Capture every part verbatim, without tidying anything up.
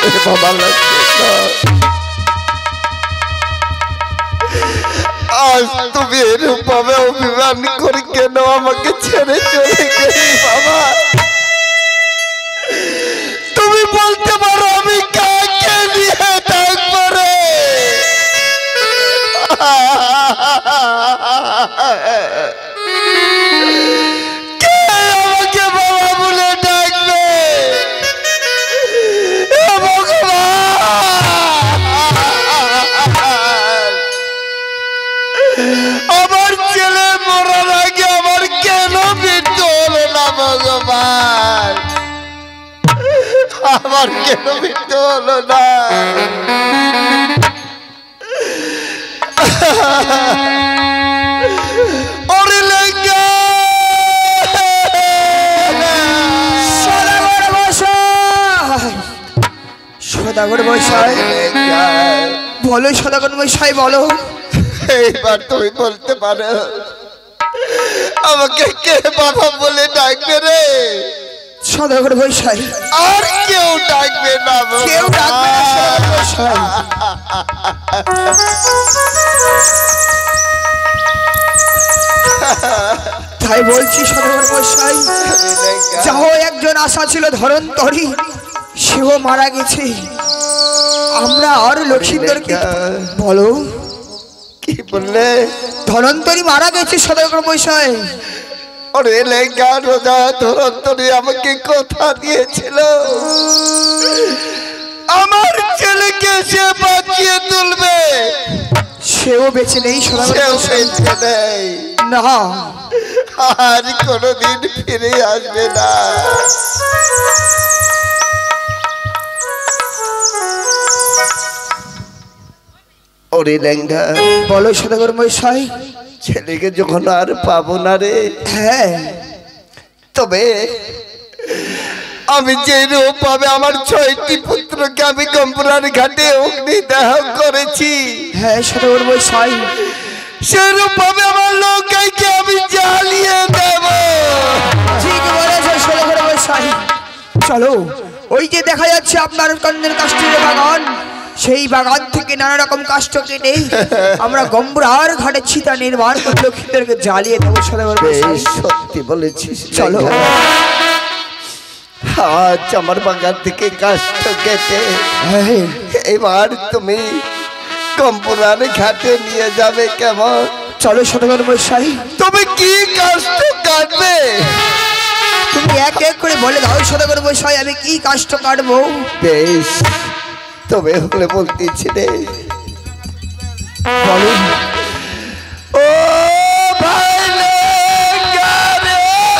বাবা লাগছে আজ তুমি এরূপ ভাবে অভিমান করে কেন আমাকে ছেড়ে চলে গেলি বাবা? তুমি বলতে পারো আমি কাকে নিয়ে থাকবো রে? কে আমাকে বাবা বলে ডাকবে? আমার ছেলে মরার আগে আমার কেন মৃত্যু হলো না ভগবান? আমার কেন মৃত্যু হলো না? ওরে লেঙ্গা সদাগর মশাই, সদাগর মশাই বলো, সদাগর মশাই বলো। এইবার তুমি বলতে পারো আমাকে কে বাবা বলে ডাকবে রে? সদাগর মশাই আর কেউ ডাকবে না, কেউ ডাকবে না সদাগর মশাই। তাই বলছি সদাগর মশাই, যাও একজন আশা ছিল ধরন্তরী, সেও মারা গেছে। আমরা আর লক্ষ্মীন্দরকে বলো কি বললে? ধনন্তরী মারা গেছে সদাগর মশাই। ওরে লেঙ্গা রোজা ধরন্তরী আমাকে কথা দিয়েছিল আমার ছেলেকে সে বাঁচিয়ে তুলবে। সেও বেঁচে নেই সদাগর মশাই। নেই না, আর কোনদিন ফিরে আসবে না। ওরে লেঙ্গা বলো সদাগর মশাই। ছেলেকে যখন আর পাবো না রে, হ্যাঁ তবে আমি যে রূপ পাবে আমার ছয়টি পুত্রকে আমি গম্পুরার ঘাটে অগ্নিদাহ করেছি, হ্যাঁ সদাগর মশাই, সেরূপ ভাবে আমার নৌকাইকে আমি জ্বালিয়ে দেব। ঠিক বলেছ সদাগর মশাই। চলো, ওই যে দেখা যাচ্ছে আপনার কন্যের কাষ্ঠের বাগান, সেই বাগান থেকে নানা রকম কাষ্ঠ কেটে আমরা গম্বুরার ঘাটে চিতা নির্মাণ করে লক্ষ্মীদেরকে জ্বালিয়ে দেবো সদাগর মশাই। সত্যি বলেছিস। চলো, আজ আমার বাগান থেকে কাষ্ঠ কেটে হ্যাঁ এবার তুমি গম্পুরার ঘাটে নিয়ে যাবে কেমন? চলো সদাগর মশাই। তুমি কি কাষ্ঠ কাটবে? তুমি এক এক করে বলে দাও সদাগর মশাই, আমি কি কাষ্ঠ কাটবো। বেশ, তবে হলে বলতেছি রে, বলো। ও ভাই লেঙ্গা রে,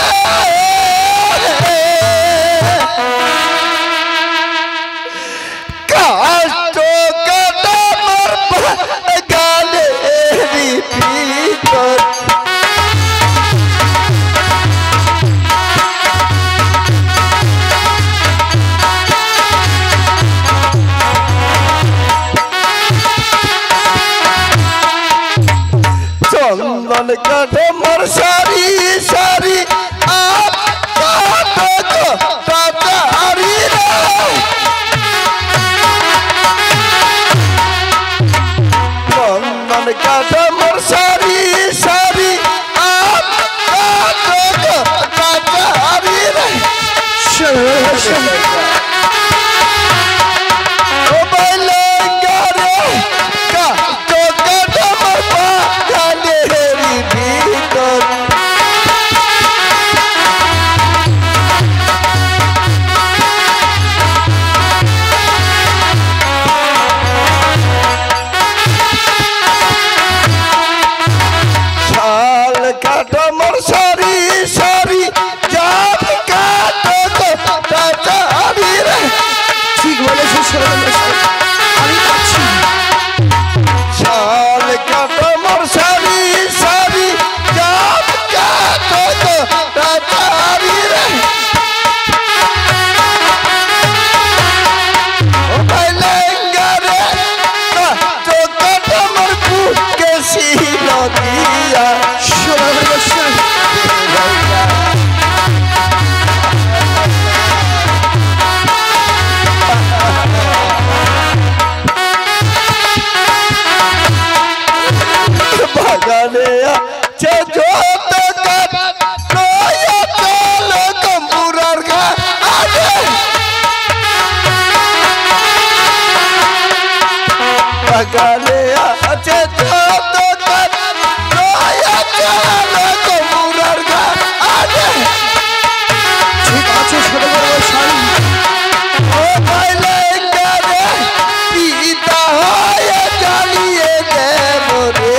কাষ্ঠ কাটা মোর গালে ভিতর। চন্দন কাঠে মোর সারি সারি চন্দন কাঠে মোর সারি সারি ভিতর বাগানে আছে ঠিক আছে সদাগর মশাই। ও ভাইলে গারে পিতা হয়ে জ্বালিয়ে দেব রে।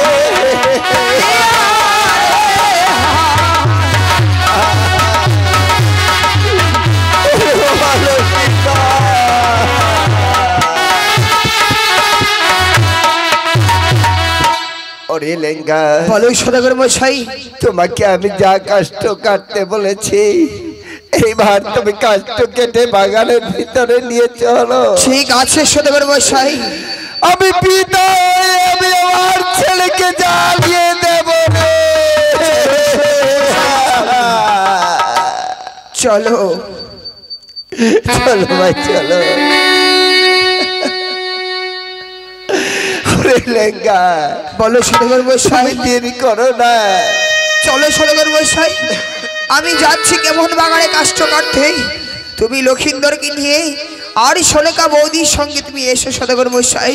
ওরে লেঙ্গা বলো সদাগর মশাই। তোমাকে আমি যা কষ্ট কাটতে বলেছি এইবার তুমি কষ্ট কেটে বাগানের ভিতরে নিয়ে চলো। ঠিক আছে সদাগর মশাই। আমি পিতা হয়ে আমি আমার ছেলেকে জ্বালিয়ে দেব রে। চলো চলো ভাই চলো। ওরে লেঙ্গা বলো সদাগর মশাই। দেরি করো না। চলো সদাগর মশাই, আমি যাচ্ছি কেমন বাগানে কাষ্ট কাটতে। তুমি লক্ষিন্দরকে নিয়ে আর সোলেকা বৌদির সঙ্গে তুমি এসো সদাগর মশাই।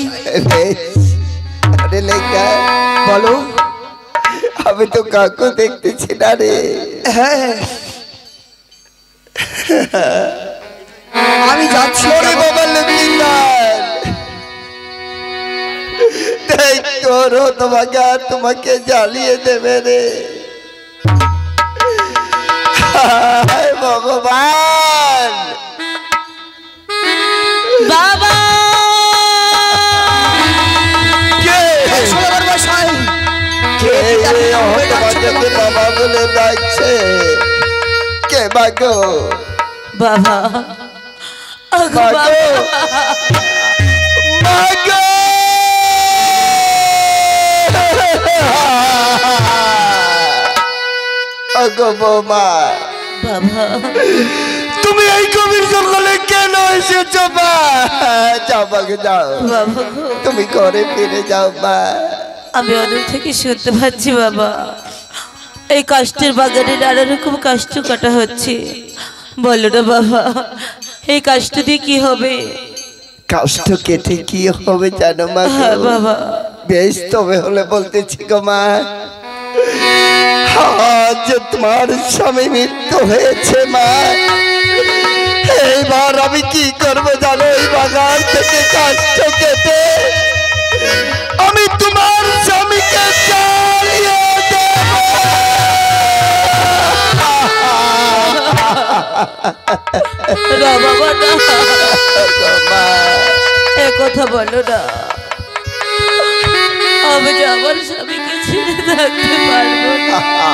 আরে লেঙ্গা বলো। আমি তো কাকু দেখতেছি না রে। হ্যাঁ আমি যাচ্ছি। ওরে বাবা লক্ষিন্দর তোরও তোমাকে আর তোমাকে জ্বালিয়ে দেবে রে। হায় ভগবান বাবা কে সদাগর মশাই। কে তোমাকে বাবা বলে ডাকছে? কে বাগো বাবা আগো বাগো বাগো আগো বৌমা বাবা তুমি এই গভীর জঙ্গলে কেন এসেছো মা? যাও বাগে যাও, বাবা গো, তুমি ঘরে ফিরে যাও মা। আমি অনেক থেকে শুনতে পাচ্ছি বাবা এই কাষ্টের বাগানে নানা রকম কাষ্ট কাটা হচ্ছে। বলো না বাবা এই কাষ্ট দিয়ে কি হবে? কষ্ট কেটে কি হবে জানো মা? হ্যাঁ বাবা। বেশ তবে হলে বলতেছি গো মা, আজ তোমার স্বামী মৃত্যু হয়েছে মা। এইবার আমি কি করবো জানো? এই বাগান থেকে কষ্ট কেটে আমি তোমার স্বামীকে জ্বালিয়ে দেব। না বাবা না, মা এ কথা বলো না। আমি যে আমার স্বামীকে ছেড়ে থাকতে পারবো না।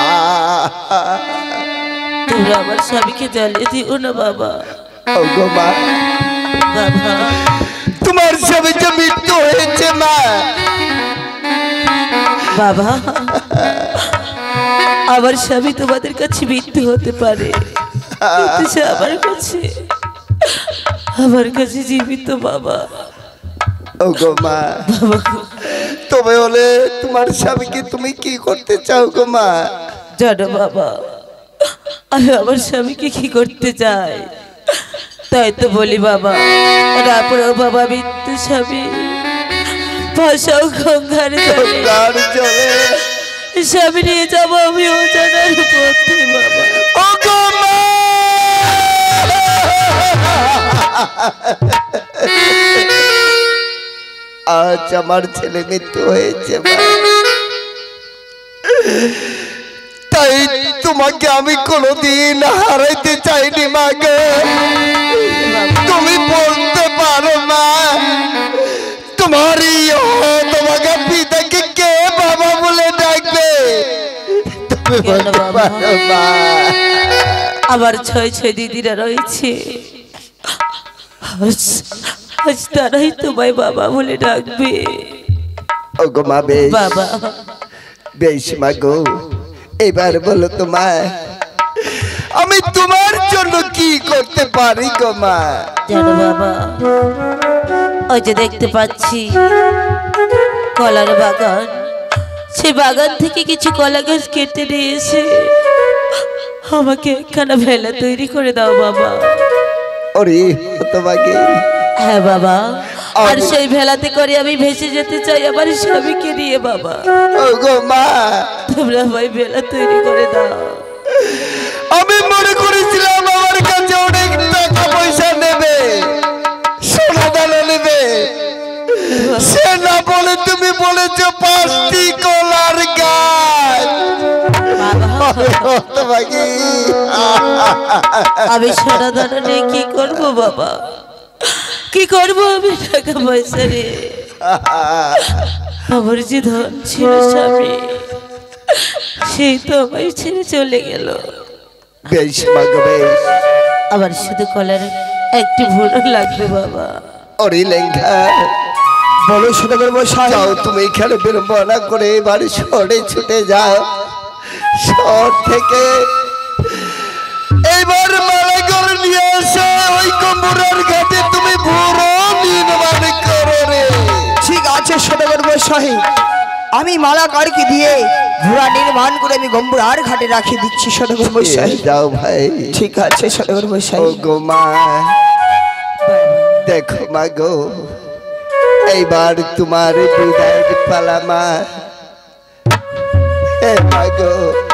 তোমরা আমার স্বামীকে জ্বালিয়ে দিও না বাবা। ও গো মা, বাবা তোমার স্বামী যে মৃত্যু হয়েছে মা। বাবা আমার স্বামী তোমাদের কাছে মৃত্যু হতে পারে, কিন্তু সে আমার কাছে আমার কাছে জীবিত বাবা। ও গো মা, বাবা গো, তবে হলে তোমার স্বামীকে তুমি কি করতে চাও গো মা? জানো বাবা আমি আমার স্বামীকে কি করতে চাই তাই তো বলি বাবা। তারপরেও বাবা মৃত্যু স্বামী ভাষাও গঙ্গার জলে গঙ্গার জলে স্বামী নিয়ে যাবো আমি অজানার পথে বাবা। ও গো মা, আজ আমার ছেলে মৃত্যু হয়েছে মা, তাই তোমাকে আমি কোনোদিন হারাইতে চাইনি মা গো। তুমি বলতে পারো না তোমারই তোমাকে পিতাকে কে বাবা বলে ডাকবে? তুমি বলতে পারো মা। আমার ছয় ছয় দিদিরা রয়েছে, আজ আজ তারাই তোমায় বাবা বলে ডাকবে। ও গো মা, বেশ বাবা বেশ মা গো, এবার বলো তোমার আমি তোমার জন্য কি করতে পারি গো মা? জানো বাবা ওই যে দেখতে পাচ্ছি কলার বাগান, সে বাগান থেকে কিছু কলা গাছ কেটে নিয়ে এসে আমাকে একখানা ভেলা তৈরি করে দাও বাবা। ওরে তোমাকে হ্যাঁ বাবা, আর সেই ভেলাতে করে আমি ভেসে যেতে চাই আমার স্বামীকে নিয়ে বাবা। ওগো মা, তোমরা ভাই ভেলা তৈরি করে দাও। আমি মনে করেছিলাম আমার কাছে অনেক টাকা পয়সা নেবে, সোনা দানা নেবে, সে না বলে তুমি বলেছো পাঁচটি কলার গাছ। আমি সোনা দানা নিয়ে কি করবো বাবা, কি করবো আমি টাকা পয়সা নিয়ে? আমার যে ধন ছিল স্বামী, সেই তো আমায় ছেড়ে চলে গেল। বেশ মাগো বেশ, আমার শুধু কলার একটি ভুল লাগবে বাবা। ওরে লেঙ্গা, বলো সদাগর মশাই। যাও তুমি এখানে বিড়ম্বনা করে এবার শহরে ছুটে যাও। শহর থেকে এইবার মালাগড় নিয়ে এসে ওই কম্বুরার ঘাটে তুমি ভুরো নির্মাণ করো রে। ঠিক আছে সদাগর মশাই, আমি মালাকারকে দিয়ে ঘোড়া নির্মাণ করে আমি গম্বুরার ঘাটে রাখিয়ে দিচ্ছি সদাগর মশাই। যাও ভাই। ঠিক আছে সদাগর মশাই। ও গো মা, দেখো মা গো, এইবার তোমার বিদায়ের পালা মা। হে মা গো,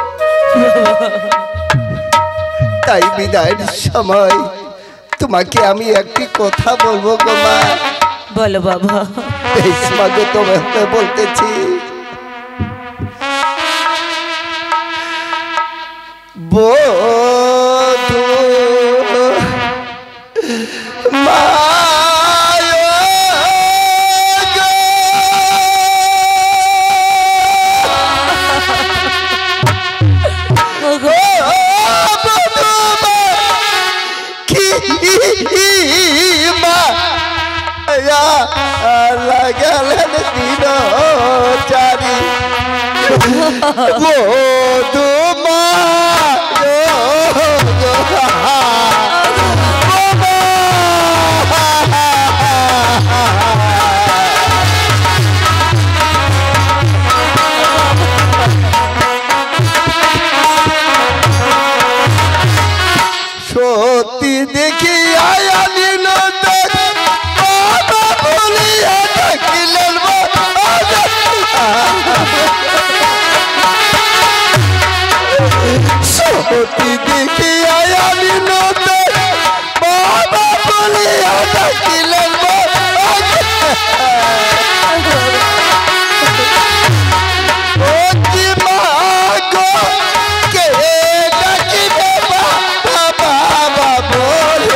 তাই বিদায়ের সময় তোমাকে আমি একটি কথা বলবো গো মা। বলো বাবা। বেশ মা গো, তোমাকে বলতেছি। বধূ মা গেলেন দিন চারি বধূ মা সত্যি দেখি আয়া নিল সত্যি দেখি আয়া নিল বাবা বলিয়া ডাকিলেন ও কি মা গো, কে ডাকিবে বাবা বাবা বলে।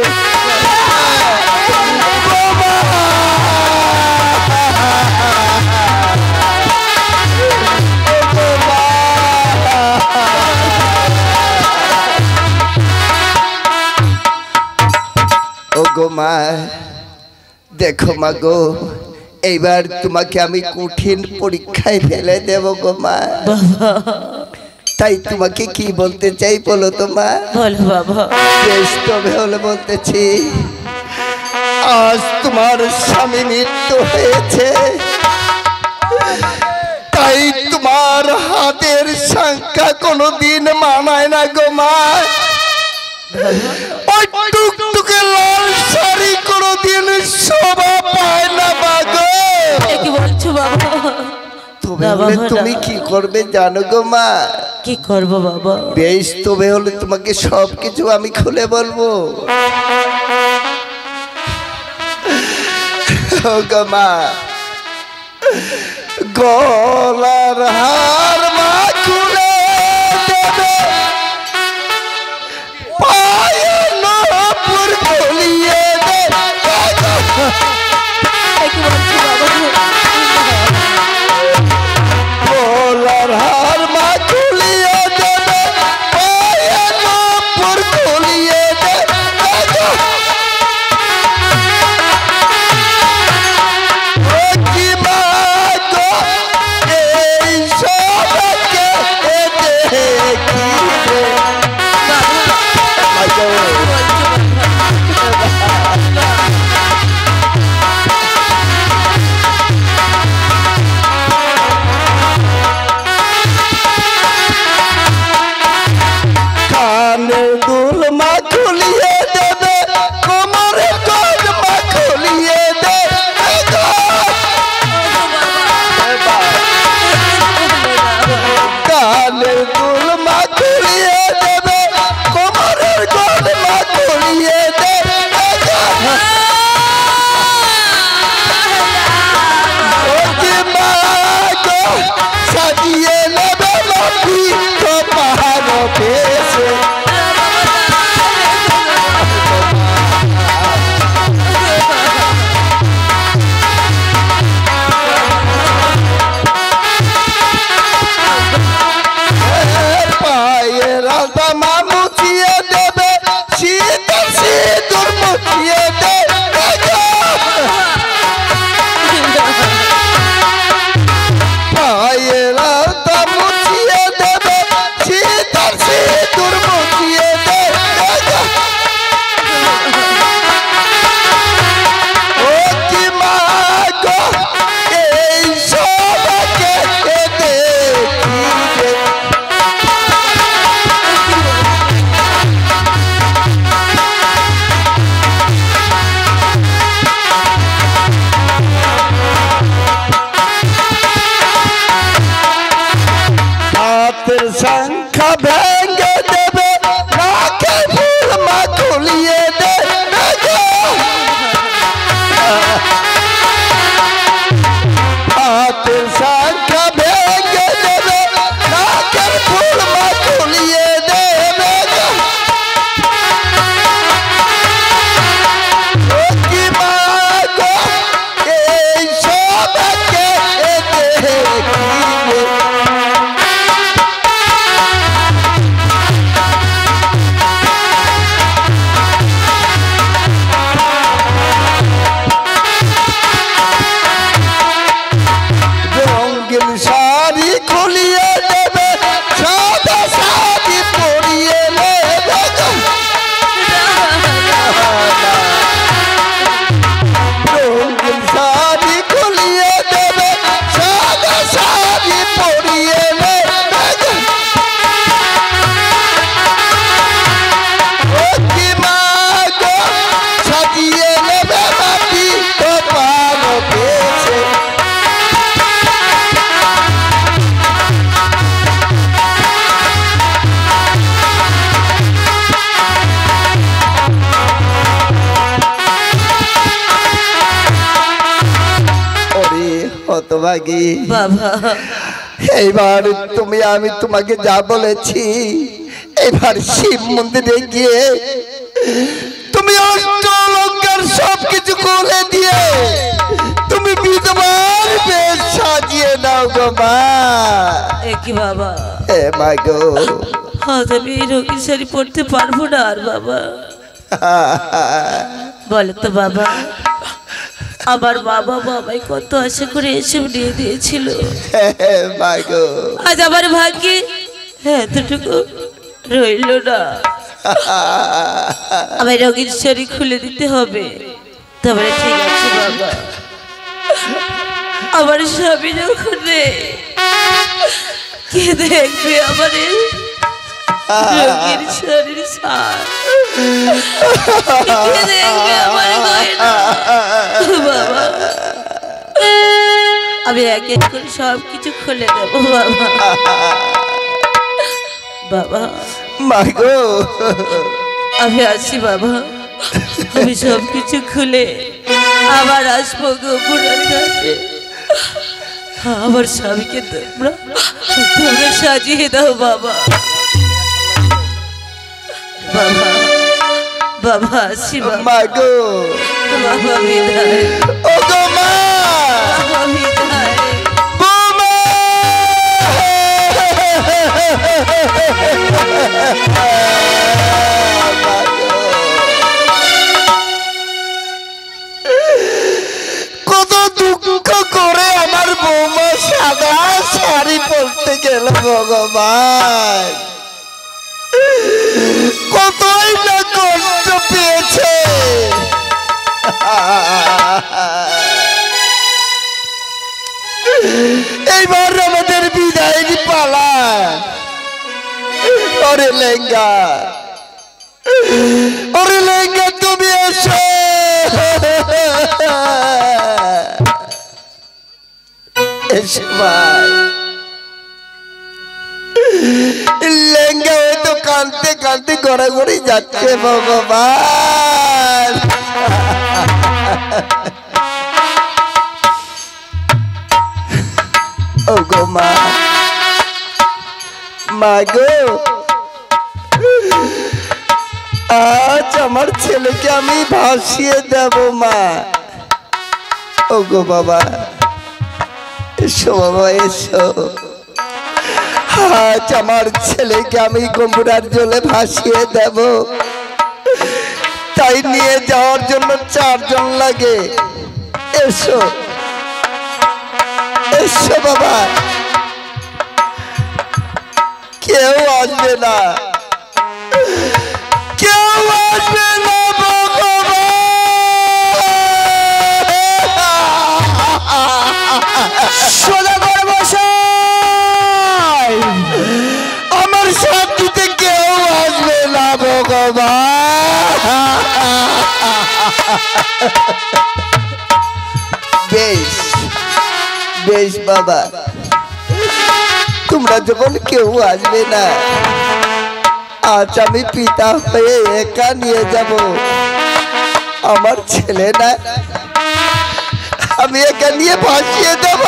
ও গো মা, দেখো মা গো, এইবার তোমাকে আমি কঠিন পরীক্ষায় ফেলে দেব গো মা। তাই তোমাকে কি বলতে চাই বলো তো মা। বলো বাবা। বেশ, তবে হলে বলতেছি, আজ তোমার স্বামী মৃত্যু হয়েছে, তাই তোমার হাতের সংখ্যা কোনোদিন মানায় না গো মা। ওই টুকটুকে লাল শাড়ি কোনোদিন শোভা পায় না বাগো। কি বলছো বাবা? তবে তুমি কি করবে জানো গো মা? কি করব বাবা? বেশ, তবে হলে তোমাকে সব কিছু আমি খুলে বলবো গো মা। গলার হার মা খুলে দেবে, পায়ে নপুর গলিয়ে দেবে। কি বলছো বাবা? গলার হার মা খুলিয়ে দেবে, পায়ে নপুর গলিয়ে দেবে। ও কি মা গো, এই সবকে দেখি সাজিয়ে নেবে মাটি তো পাহাড় পেয়েছে পায়ের আলতামা মুছিয়ে দেবে শীতল সিঁদুর মুছিয়ে দেবে পায়ের আলতা মুছিয়ে দেবে শীতল সিঁদুর মুছিয়ে দেবে ও কি মা গো এই সবাইকে দেখিবে হাতের সংখ্যা ভেঙে দেবে নাকে ফুল মা খুলিয়ে দেবে হাতের সংখ্যা ভেঙে দেবে নাকের ফুল মা খুলিয়ে দেবে ও কি মা গো এই সবাইকে দেখিবে রঙিন শাড়ি খুলিয়ে দেবে সাদা শাড়ি পরিয়ে নেবে রঙিন শাড়ি খুলিয়ে দেবে সাদা শাড়ি পরিয়ে নেবে ও কি মা গো সাজিয়ে নেবে মাটি তো পানো পেয়েছে ওরে হতভাগী বাবা এইবার তুমি আমি তোমাকে যা বলেছি এবার শিব মন্দিরে গিয়ে তুমি অষ্ট অলঙ্কার সব কিছু করে দিয়ে তুমি বিধবার বেশ সাজিয়ে নাও গো মা এ কি বাবা হে মা গো আজ আমি এই রঙিন শাড়ি পরতে পারবো না আর বাবা বলো তো বাবা আমার বাবা বাবাই কত আশা করে এসব নিয়ে দিয়েছিল হে মা গো আজ আমার ভাগ্যে এতটুকু রইল না আমার রঙিন শাড়ি খুলে দিতে হবে তবে ঠিক আছে বাবা আমার স্বামী যখন নেই, কে দেখবে আমার এই রঙিন শাড়ির সাজ কে দেখবে আমার গয়না বাবা আমি এক এক করে সব কিছু খুলে দেবো বাবা বাবা মা গো আমি আসি বাবা আমি সব কিছু খুলে আবার আসবো গো বুড়ার কাছে আমার স্বামীকে তোমরা তোমরা সাজিয়ে দাও বাবা বাবা বাবা আসি বাবা মা গো বাবা বিদায় ও গো মা বাবা বিদায় বৌমা কত দুঃখ করে আমার বৌমা সাদা শাড়ি পরতে গেল ভগবান কতই না কষ্ট পেয়েছে এইবার আমাদের বিদায়ের পালা ওরে লেঙ্গা ওরে লেঙ্গা তুমি এসো এসো ভাই লেঙ্গা হয়তো কাঁদতে কাঁদতে গড়াগড়ি যাচ্ছে ভগবান ও গো মাগো আজ আমার ছেলেকে আমি ভাসিয়ে দেব মা। ও গো বাবা এসো বাবা এসো, আজ আমার ছেলেকে আমি গম্বুরার জলে ভাসিয়ে দেব, তাই নিয়ে যাওয়ার জন্য চারজন লাগে। এসো এসো বাবা, কেউ আসবে না, কেউ আসবে না আমার সাথীতে কেউ আসবে না ভগবান। বেশ বেশ বাবা, তোমরা যখন কেউ আসবে না, আজ আমি পিতা হয়ে একা নিয়ে যাব আমার ছেলে না, আমি একা নিয়ে ভাসিয়ে দেব।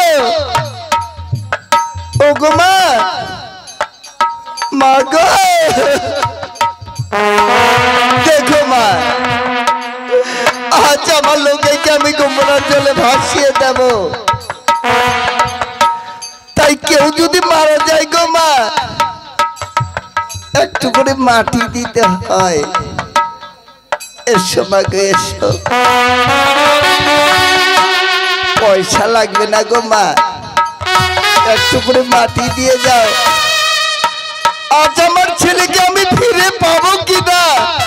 ও গো মা, মা গো দেখো মা, আজ আমার লোকেকে আমি গম্বুরার জলে ভাসিয়ে দেব, তাই কেউ যদি মারা যায় গো মা, একটু করে মাটি দিতে হয়। এসো মা গো এসো, পয়সা লাগবে না গো মা, একটু করে মাটি দিয়ে যাও। আজ আমার ছেলেকে আমি ফিরে পাবো কিনা,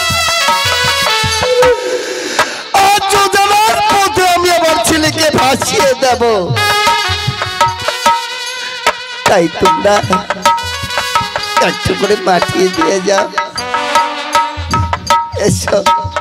আজ জানার পথে আমি আমার ছেলেকে ভাসিয়ে দেব, তাই তোমরা একটু করে মাটি দিয়ে যাও। এসো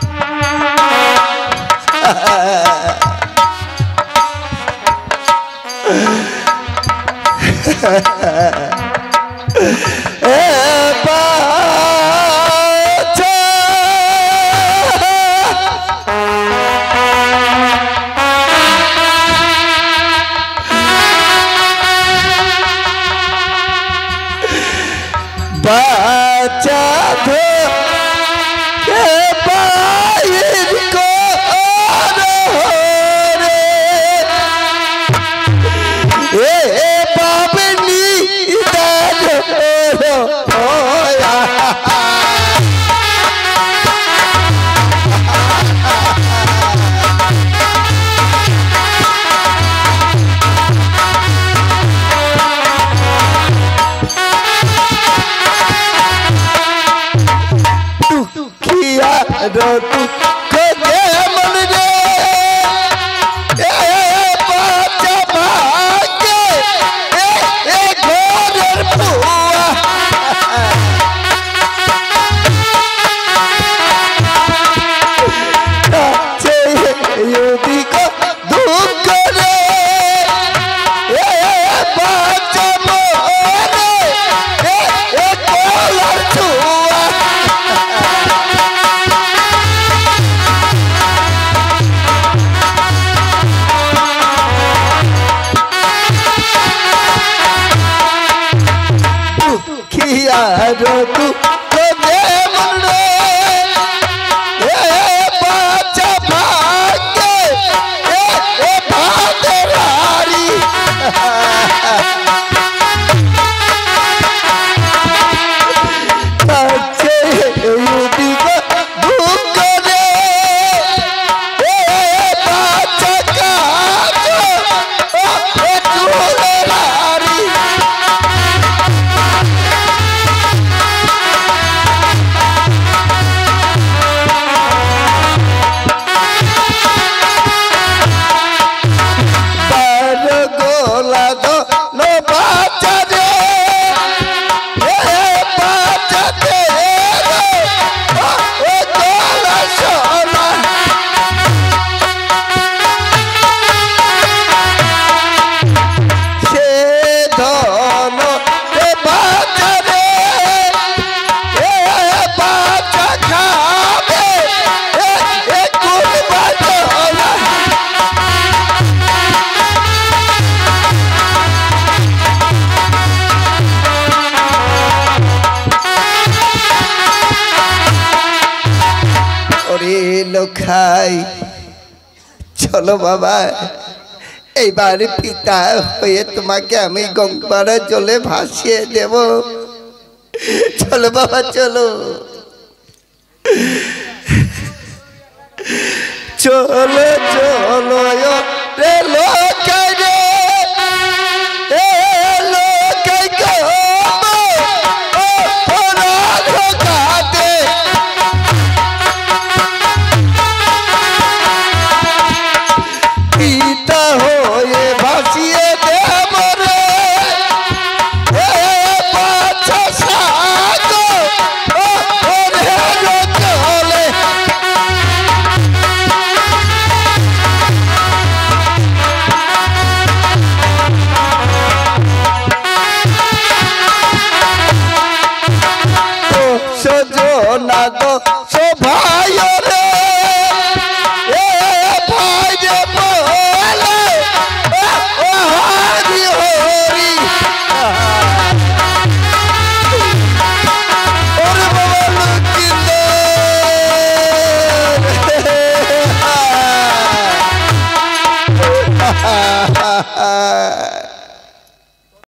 বাচ্চা ধো বাইর করে এ পাবনি খাই। চলো বাবা, এইবার পিতা হয়ে তোমাকে আমি গঙ্গার জলে ভাসিয়ে দেব। চলো বাবা চলো চলো চলো রে লোকাই রে এ লোকাই গো ও পরাগ কাতে পিতা হয়ে ভাসিয়ে দেব রে এ বাছা সাগো ও রে চলে সজনা গো সভায় রে এ ভাই রে বলে ও হরি হরি ওরে বাবা লুকিলে